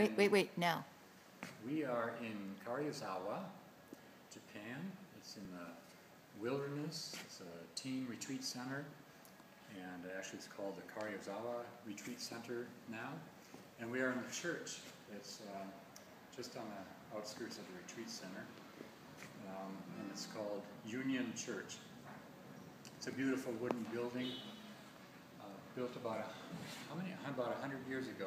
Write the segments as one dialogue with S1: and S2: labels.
S1: Wait, now.
S2: We are in Karuizawa, Japan. It's in the wilderness. It's a teen retreat center, and actually it's called the Karuizawa Retreat Center now. And we are in a church that's just on the outskirts of the retreat center, and it's called Union Church. It's a beautiful wooden building, built about 100 years ago.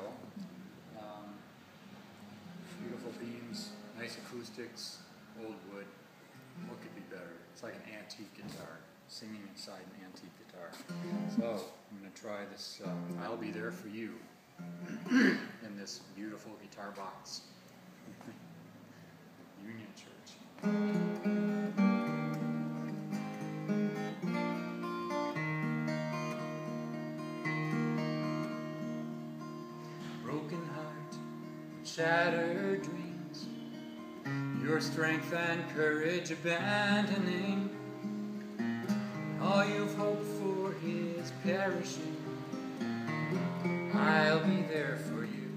S2: Beautiful beams, nice acoustics, old wood. What could be better? It's like an antique guitar, singing inside an antique guitar. So I'm going to try this I'll Be There For You in this beautiful guitar box. Union Church. Broken heart, shattered dreams, your strength and courage abandoning. All you've hoped for is perishing. I'll be there for you.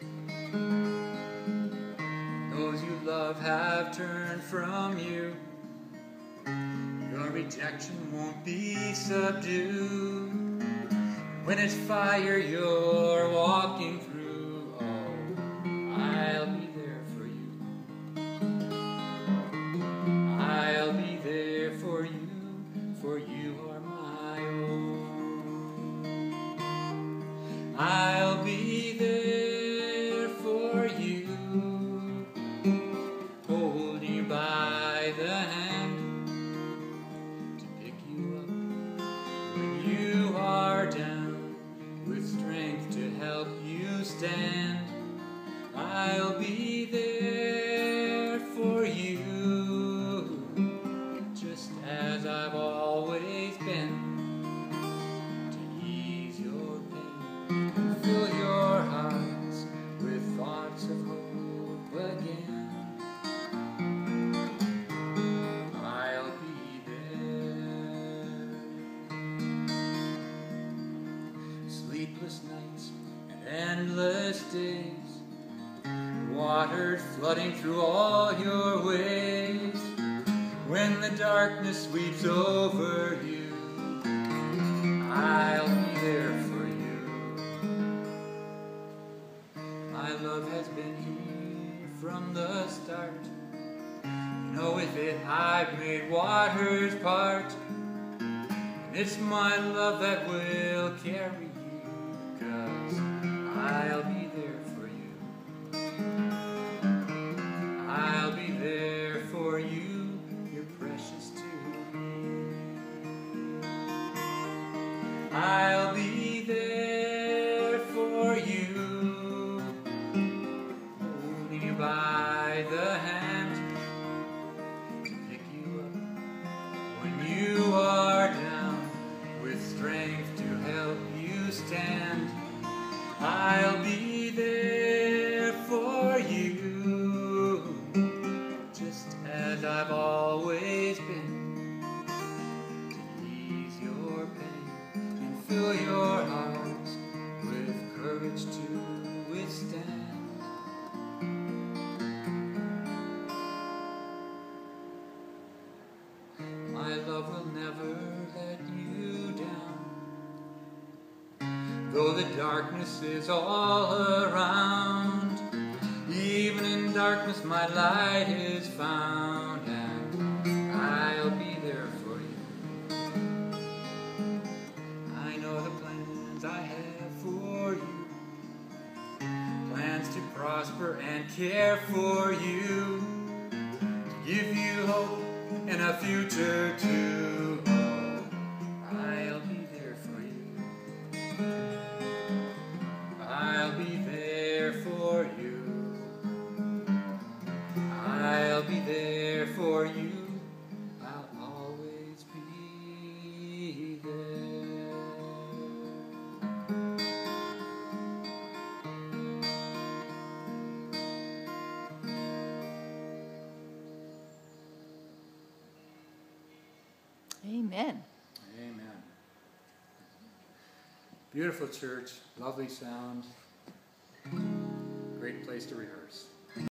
S2: Those you love have turned from you. Your rejection won't be subdued. When it's fire you're walking through, oh, I'll be there for you. I'll be there for you are my own. I'll be there for you, hold you by the hand, to pick you up when you are down, with strength to help you stand. I'll be there for you, just as I've always been, to ease your pain and fill your hearts with thoughts of hope again. I'll be there. Sleepless nights and endless days, waters flooding through all your ways. When the darkness sweeps over you, I'll be there for you. My love has been here from the start. You know, with it I've made waters part, and it's my love that will carry you, 'cause I'll be there for you. I'll be there for you, you're precious to me. I'll be there for you, holding you by the hand, to pick you up when you are down, with strength to help you stand. I'll be there for you, just as I've always been, to ease your pain and fill your hearts with courage to withstand. My love will never let you down, though the darkness is all around. Even in darkness my light is found, and I'll be there for you. I know the plans I have for you, plans to prosper and care for you, to give you hope and a future too. Oh, I'll be there for you. I'll be there for you. I'll be there for you. I'll always be there.
S1: Amen.
S2: Amen. Beautiful church, lovely sound, great great place to rehearse.